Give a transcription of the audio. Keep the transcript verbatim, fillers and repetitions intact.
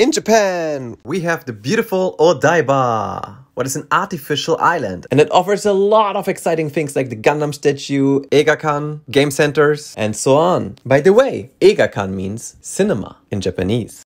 In Japan, we have the beautiful Odaiba, what is an artificial island. And it offers a lot of exciting things like the Gundam statue, Eigakan, game centers, and so on. By the way, Eigakan means cinema in Japanese.